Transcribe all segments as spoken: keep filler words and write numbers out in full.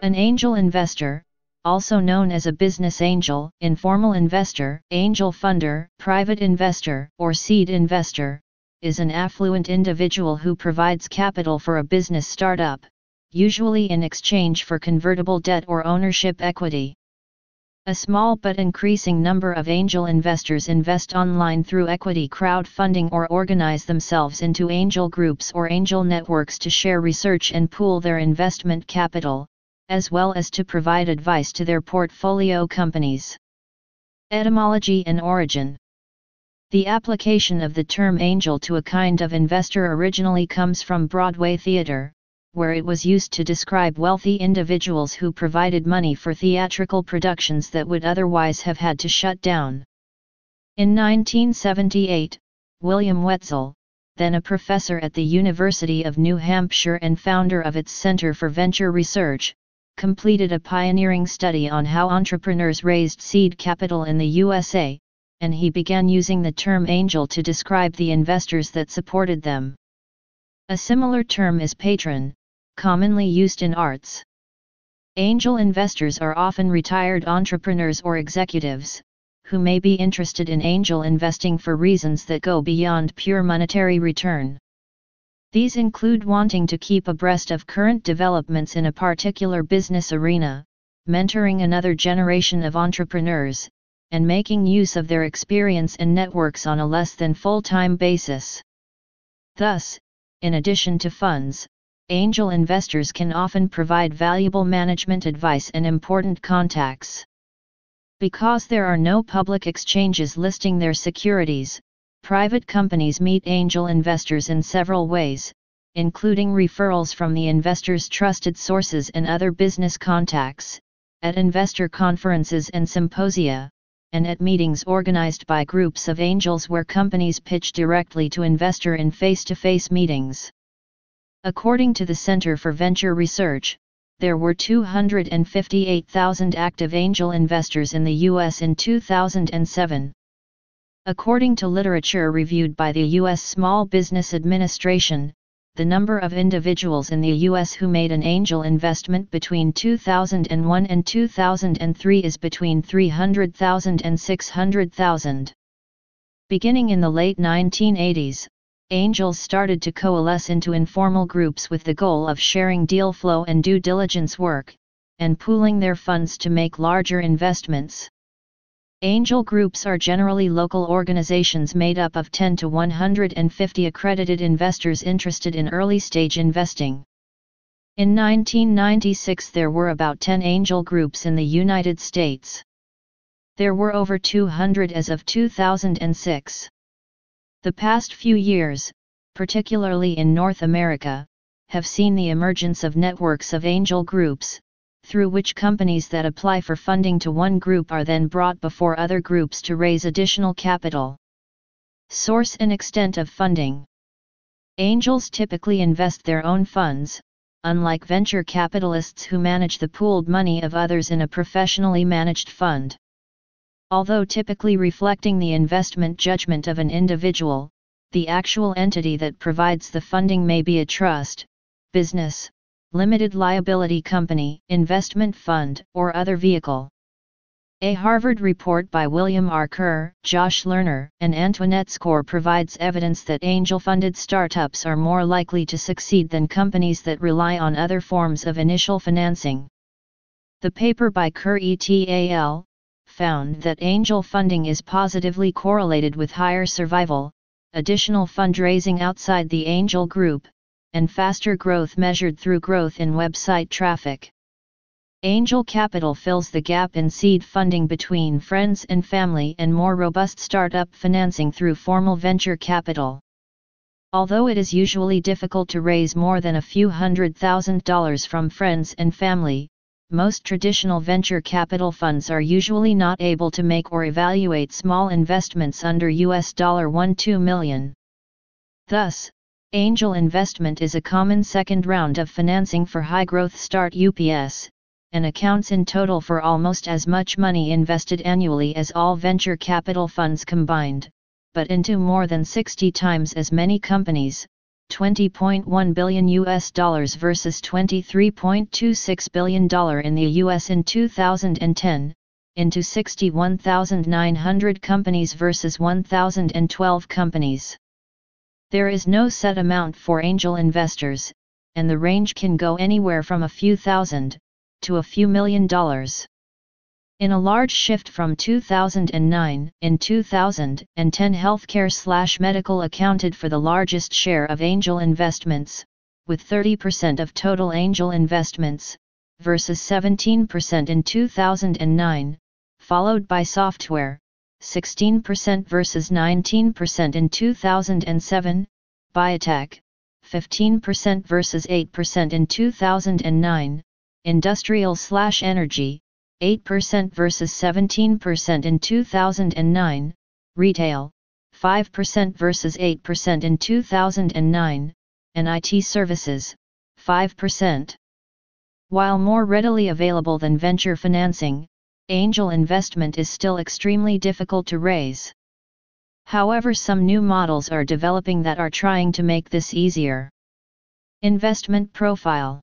An angel investor, also known as a business angel, informal investor, angel funder, private investor, or seed investor, is an affluent individual who provides capital for a business startup, usually in exchange for convertible debt or ownership equity. A small but increasing number of angel investors invest online through equity crowdfunding or organize themselves into angel groups or angel networks to share research and pool their investment capital, as well as to provide advice to their portfolio companies. Etymology and origin. The application of the term angel to a kind of investor originally comes from Broadway theater, where it was used to describe wealthy individuals who provided money for theatrical productions that would otherwise have had to shut down. In nineteen seventy-eight, William Wetzel, then a professor at the University of New Hampshire and founder of its Center for Venture Research, completed a pioneering study on how entrepreneurs raised seed capital in the U S A, and he began using the term angel to describe the investors that supported them. A similar term is patron, commonly used in arts. Angel investors are often retired entrepreneurs or executives, who may be interested in angel investing for reasons that go beyond pure monetary return. These include wanting to keep abreast of current developments in a particular business arena, mentoring another generation of entrepreneurs, and making use of their experience and networks on a less than full-time basis. Thus, in addition to funds, angel investors can often provide valuable management advice and important contacts. Because there are no public exchanges listing their securities, private companies meet angel investors in several ways, including referrals from the investors' trusted sources and other business contacts, at investor conferences and symposia, and at meetings organized by groups of angels where companies pitch directly to investor in face-to-face meetings. According to the Center for Venture Research, there were two hundred fifty-eight thousand active angel investors in the U S in two thousand seven. According to literature reviewed by the U S Small Business Administration, the number of individuals in the U S who made an angel investment between two thousand one and two thousand three is between three hundred thousand and six hundred thousand. Beginning in the late nineteen eighties, angels started to coalesce into informal groups with the goal of sharing deal flow and due diligence work, and pooling their funds to make larger investments. Angel groups are generally local organizations made up of ten to one hundred fifty accredited investors interested in early-stage investing. In nineteen ninety-six there were about ten angel groups in the United States. There were over two hundred as of two thousand six. The past few years, particularly in North America, have seen the emergence of networks of angel groups, through which companies that apply for funding to one group are then brought before other groups to raise additional capital. Source and extent of funding. Angels typically invest their own funds, unlike venture capitalists who manage the pooled money of others in a professionally managed fund. Although typically reflecting the investment judgment of an individual, the actual entity that provides the funding may be a trust, business, limited liability company, investment fund, or other vehicle. A Harvard report by William R. Kerr, Josh Lerner, and Antoinette Score provides evidence that angel-funded startups are more likely to succeed than companies that rely on other forms of initial financing. The paper by Kerr et al. Found that angel funding is positively correlated with higher survival, additional fundraising outside the angel group, and faster growth measured through growth in website traffic. Angel capital fills the gap in seed funding between friends and family and more robust startup financing through formal venture capital. Although it is usually difficult to raise more than a few hundred thousand dollars from friends and family, most traditional venture capital funds are usually not able to make or evaluate small investments under U S one to two million. Thus, angel investment is a common second round of financing for high-growth startups, and accounts in total for almost as much money invested annually as all venture capital funds combined, but into more than sixty times as many companies, twenty point one billion U S dollars versus twenty-three point two six billion dollars in the U S in two thousand ten, into sixty-one thousand nine hundred companies versus one thousand twelve companies. There is no set amount for angel investors, and the range can go anywhere from a few thousand to a few million dollars. In a large shift from two thousand nine, in two thousand ten healthcare/medical accounted for the largest share of angel investments, with thirty percent of total angel investments, versus seventeen percent in two thousand nine, followed by software, sixteen percent versus nineteen percent in two thousand seven, biotech, fifteen percent versus eight percent in two thousand nine, industrial/energy, eight percent versus seventeen percent in two thousand nine, retail, five percent versus eight percent in two thousand nine, and I T services, five percent. While more readily available than venture financing, angel investment is still extremely difficult to raise. However, some new models are developing that are trying to make this easier. Investment profile.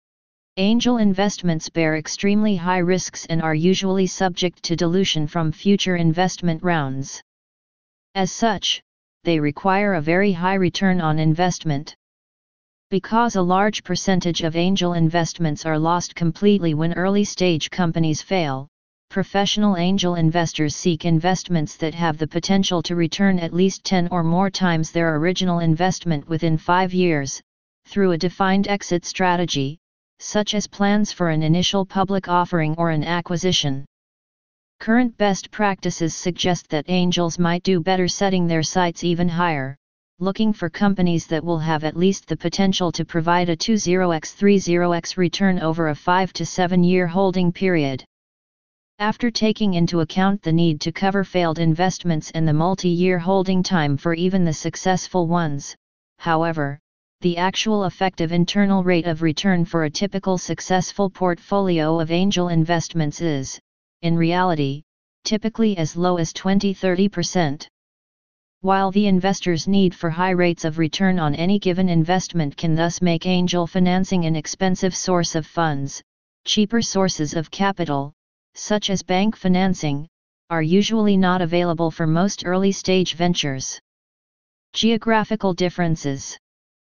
Angel investments bear extremely high risks and are usually subject to dilution from future investment rounds. As such, they require a very high return on investment. Because a large percentage of angel investments are lost completely when early-stage companies fail, professional angel investors seek investments that have the potential to return at least ten or more times their original investment within five years, through a defined exit strategy, such as plans for an initial public offering or an acquisition. Current best practices suggest that angels might do better setting their sights even higher, looking for companies that will have at least the potential to provide a twenty to thirty x return over a five to seven year holding period. After taking into account the need to cover failed investments and the multi-year holding time for even the successful ones, however, the actual effective internal rate of return for a typical successful portfolio of angel investments is, in reality, typically as low as twenty to thirty percent. While the investor's need for high rates of return on any given investment can thus make angel financing an expensive source of funds, cheaper sources of capital, such as bank financing, are usually not available for most early-stage ventures. Geographical differences.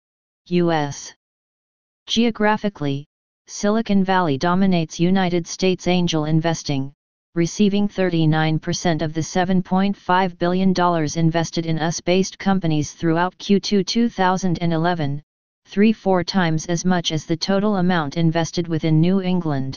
U S Geographically, Silicon Valley dominates United States angel investing, receiving thirty-nine percent of the seven point five billion dollars invested in U S-based companies throughout Q two two thousand eleven, three to four times as much as the total amount invested within New England.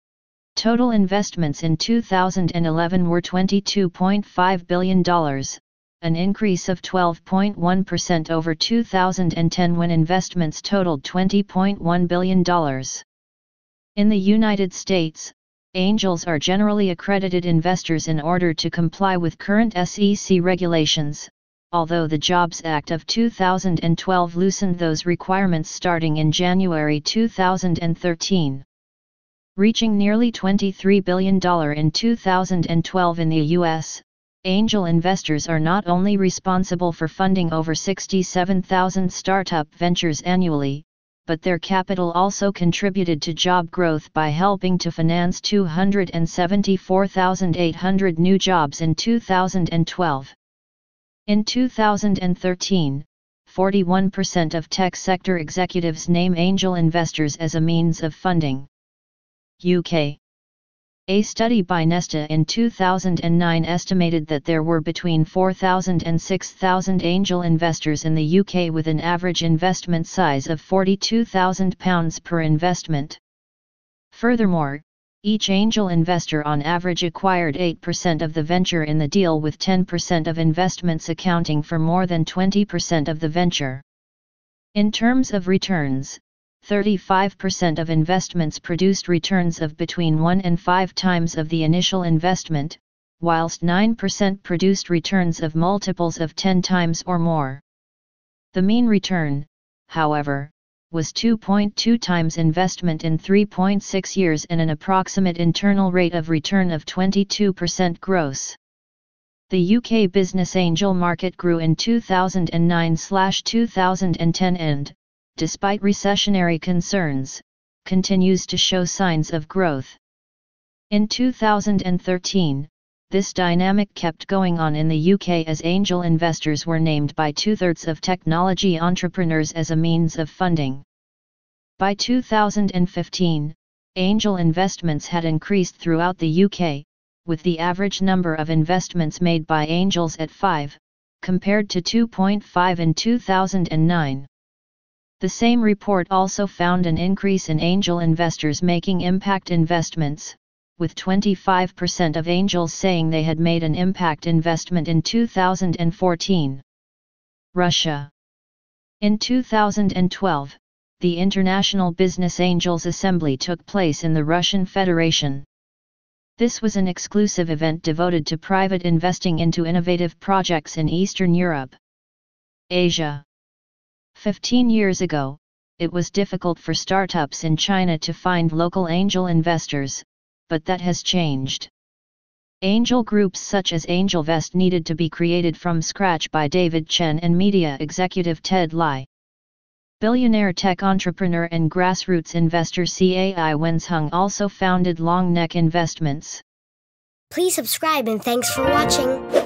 Total investments in two thousand eleven were twenty-two point five billion dollars, an increase of twelve point one percent over two thousand ten when investments totaled twenty point one billion dollars. In the United States, angels are generally accredited investors in order to comply with current S E C regulations, although the Jobs Act of two thousand twelve loosened those requirements starting in January two thousand thirteen. Reaching nearly twenty-three billion dollars in two thousand twelve in the U S, angel investors are not only responsible for funding over sixty-seven thousand startup ventures annually, but their capital also contributed to job growth by helping to finance two hundred seventy-four thousand eight hundred new jobs in two thousand twelve. In two thousand thirteen, forty-one percent of tech sector executives name angel investors as a means of funding. U K. A study by Nesta in two thousand nine estimated that there were between four thousand and six thousand angel investors in the U K with an average investment size of forty-two thousand pounds per investment. Furthermore, each angel investor on average acquired eight percent of the venture in the deal, with ten percent of investments accounting for more than twenty percent of the venture. In terms of returns, thirty-five percent of investments produced returns of between one and five times of the initial investment, whilst nine percent produced returns of multiples of ten times or more. The mean return, however, was two point two times investment in three point six years and an approximate internal rate of return of twenty-two percent gross. The U K business angel market grew in two thousand nine to two thousand ten and, despite recessionary concerns, continues to show signs of growth. In two thousand thirteen, this dynamic kept going on in the U K as angel investors were named by two-thirds of technology entrepreneurs as a means of funding. By two thousand fifteen, angel investments had increased throughout the U K, with the average number of investments made by angels at five, compared to two point five in two thousand nine. The same report also found an increase in angel investors making impact investments, with twenty-five percent of angels saying they had made an impact investment in two thousand fourteen. Russia. In two thousand twelve, the International Business Angels Assembly took place in the Russian Federation. This was an exclusive event devoted to private investing into innovative projects in Eastern Europe. Asia. Fifteen years ago, it was difficult for startups in China to find local angel investors, but that has changed. Angel groups such as AngelVest needed to be created from scratch by David Chen and media executive Ted Lai. Billionaire tech entrepreneur and grassroots investor Cai Wensheng also founded Long Neck Investments. Please subscribe and thanks for watching.